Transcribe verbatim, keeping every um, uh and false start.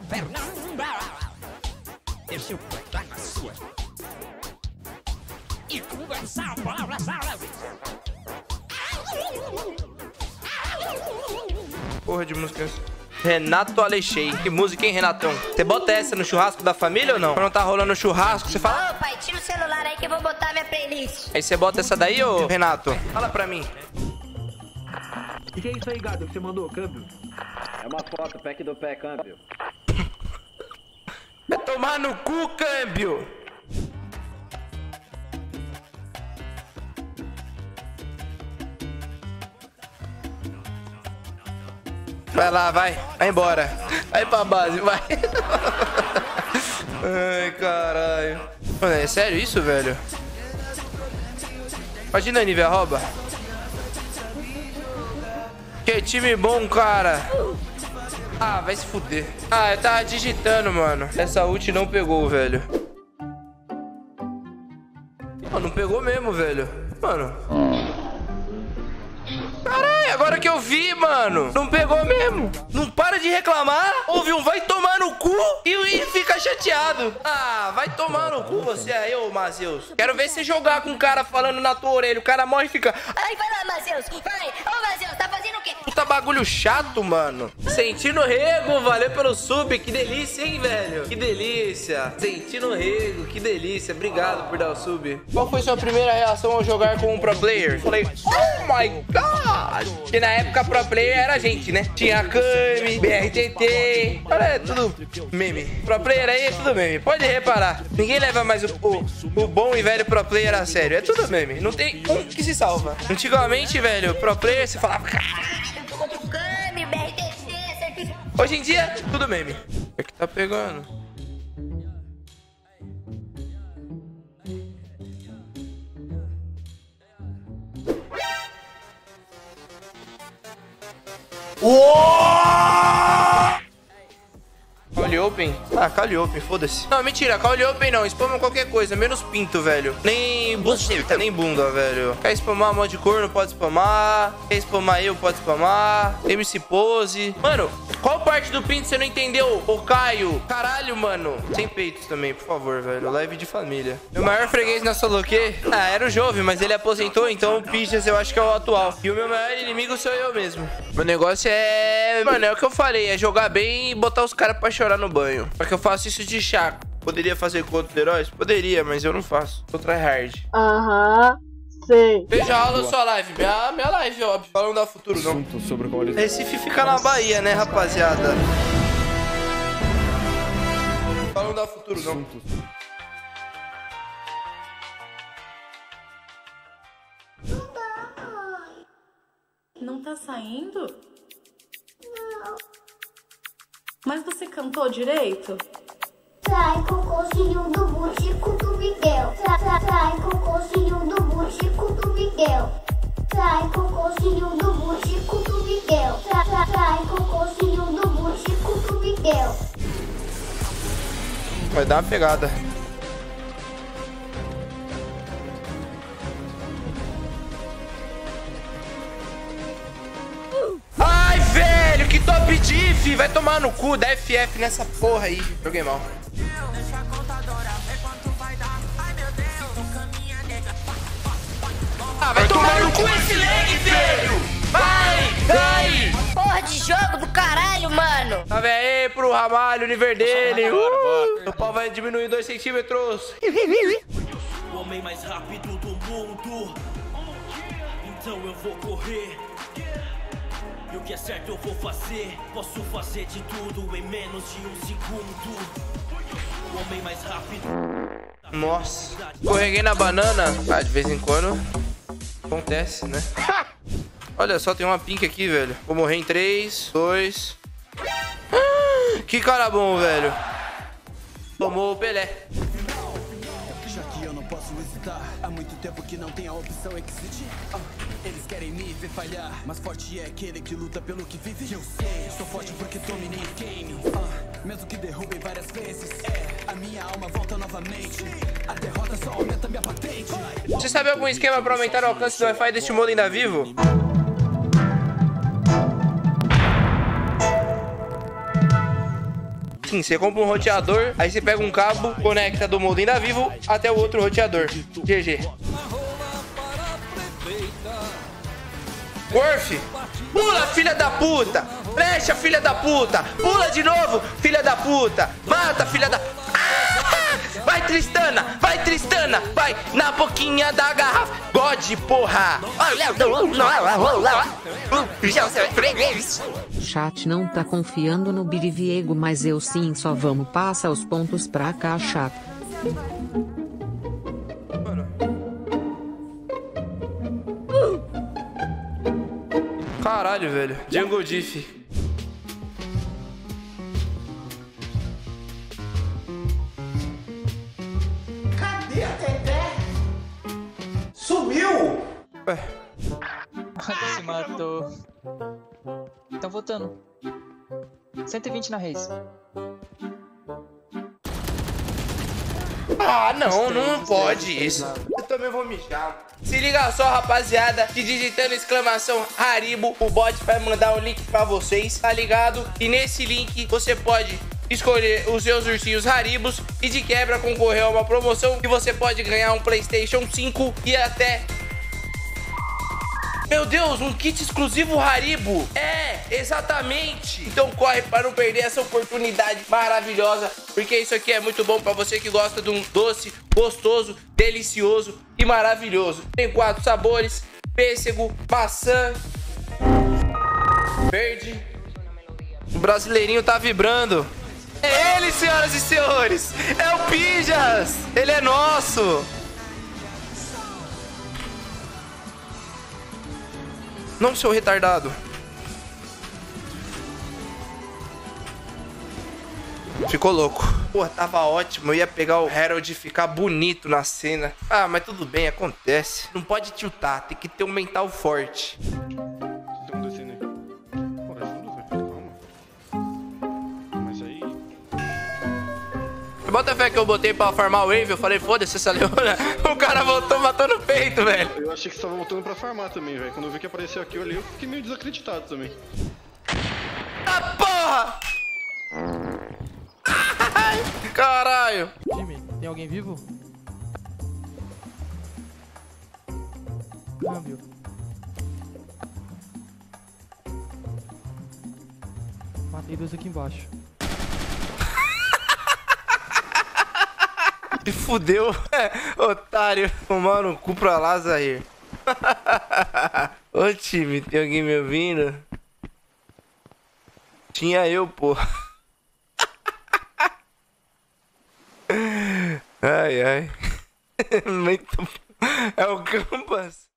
Deixa eu botar na sua e conversar a palavra. Porra de música. Renato Aleixei. Que música, hein, Renatão? Você bota essa no churrasco da família ou não? Quando tá rolando churrasco, você fala... Ô, pai, tira o celular aí que eu vou botar minha playlist. Aí você bota essa daí, ô, Renato? Fala pra mim. O que é isso aí, gado, que você mandou, câmbio? É uma foto, pack do pé, câmbio. Vai tomar no cu, câmbio! Vai lá, vai. Vai embora. Vai pra base, vai. Ai, caralho. Mano, é sério isso, velho? Imagina a Nivea rouba. Que time bom, cara. Ah, vai se fuder. Ah, eu tava digitando, mano. Essa ult não pegou, velho. Mano, não pegou mesmo, velho. Mano. Caralho, agora que eu vi, mano. Não pegou mesmo. Não para de reclamar. Ouve um vai tomar no cu e, e fica chateado. Ah, vai tomar no cu você aí, ô Matheus. Quero ver você jogar com um cara falando na tua orelha. O cara morre e fica... Ai, vai lá, Matheus. Vai. Ô, Matheus, tá fazendo o quê? Puta bagulho chato, mano. Sentindo rego, valeu pelo sub. Que delícia, hein, velho? Que delícia. Sentindo rego, que delícia. Obrigado por dar o sub. Qual foi sua primeira reação ao jogar com um pro player? Falei, oh my god. Porque na época pro player era a gente, né? Tinha a Kami, B R T T. Olha, é tudo meme. Pro player aí é tudo meme. Pode reparar. Ninguém leva mais o, o, o bom e velho pro player a sério. É tudo meme. Não tem um que se salva. Antigamente, velho, pro player você falava... Contra o Kami, B R T T, certificado. Hoje em dia, tudo meme. É que tá pegando. Call Open? Ah, Call Open, foda-se. Não, mentira, Call Open não. Spamam qualquer coisa, menos pinto, velho. Nem buceta, nem bunda, velho. Quer spamar mod corno, pode spamar. Quer spamar eu, pode spamar. M C Pose. Mano, qual parte do pinto você não entendeu, ô Caio? Caralho, mano. Sem peitos também, por favor, velho. Live de família. Meu maior freguês na solo quê? Ah, era o Jove, mas ele aposentou, então o Pichas eu acho que é o atual. E o meu maior inimigo sou eu mesmo. Meu negócio é... Mano, é o que eu falei, é jogar bem e botar os caras pra chorar no banho. Só que eu faço isso de chaco. Poderia fazer com outros heróis? Poderia, mas eu não faço. Sou tryhard. Aham, sei. Veja a aula sua live. Minha, minha live, óbvio. Falando da futuro, não. Recife fica na Bahia, né, rapaziada? Falando da futuro, não. Não tá saindo? Não. Mas você cantou direito? Trai cocôzinho do butico do Miguel. Trai, trai cocôzinho do butico do Miguel. Trai cocôzinho do butico do Miguel. Trai, trai, trai cocôzinho do butico do Miguel. Vai dar uma pegada. Ai, velho, que top diff. Vai tomar no cu, dá F F nessa porra aí. Joguei mal. Ah, vai tomar no cu esse lag, velho. Vai, vai. Porra de jogo do caralho, mano. Tá vendo aí pro Ramalho, o nível dele. Uh, o pau vai diminuir dois centímetros. O homem mais rápido do mundo. Então eu vou correr. E o que é certo eu vou fazer. Posso fazer de tudo em menos de um segundo. O homem mais rápido. Nossa. Escorreguei na banana. Ah, de vez em quando acontece, né? Olha só, tem uma pink aqui, velho. Vou morrer em três, dois. Ah, que cara bom, velho. Tomou o Pelé. Já que eu não posso hesitar, há muito tempo que não tem a opção Exit. Ah, eles querem me ver falhar, mas forte é aquele que luta pelo que vive. Eu sei, sou forte porque dominei o game. Ah, mesmo que derrubem várias vezes, é, a minha alma volta novamente. A derrota só aumenta minha patente. Você sabe algum esquema pra aumentar o alcance do Wi-Fi deste modem da Vivo? Sim, você compra um roteador, aí você pega um cabo, conecta do modem da Vivo até o outro roteador. G G. Worf, pula, filha da puta. Flecha, filha da puta. Pula de novo, filha da puta. Mata, filha da... Ah! Vai, Tristana, vai, Tristana. Vai na boquinha da garrafa. God, porra. Chat não tá confiando no Biriviego, mas eu sim, só vamos passar os pontos pra cá, chato. Caralho, velho. Jungle Diff. Cadê a Teté? Sumiu! Ué. Se matou. Estão votando. cento e vinte na Reis. Ah, não, não pode isso. Eu também vou mijar. Se liga só, rapaziada, que digitando exclamação Haribo, o bot vai mandar um link pra vocês, tá ligado? E nesse link você pode escolher os seus ursinhos Haribos e de quebra concorrer a uma promoção que você pode ganhar um PlayStation cinco e até... Meu Deus, um kit exclusivo Haribo. É, exatamente. Então corre para não perder essa oportunidade maravilhosa, porque isso aqui é muito bom para você que gosta de um doce gostoso, delicioso e maravilhoso. Tem quatro sabores: pêssego, maçã, verde. O brasileirinho tá vibrando. É ele, senhoras e senhores. É o Pijas. Ele é nosso. Não, seu retardado. Ficou louco. Pô, tava ótimo. Eu ia pegar o Harold e ficar bonito na cena. Ah, mas tudo bem, acontece. Não pode tiltar, tem que ter um mental forte. Bota fé que eu botei pra farmar o Wave, eu falei, foda-se essa leona. O cara voltou, matou no peito, velho. Eu achei que você tava voltando pra farmar também, velho. Quando eu vi que apareceu aqui, eu olhei, eu fiquei meio desacreditado também. Ah, porra! Ai, caralho. Time, tem alguém vivo? Câmbio. Matei dois aqui embaixo. Se fudeu, otário. Tomar no cu pra lá, Zahir. Ô time, tem alguém me ouvindo? Tinha eu, pô. Ai, ai. Muito... É o Campas.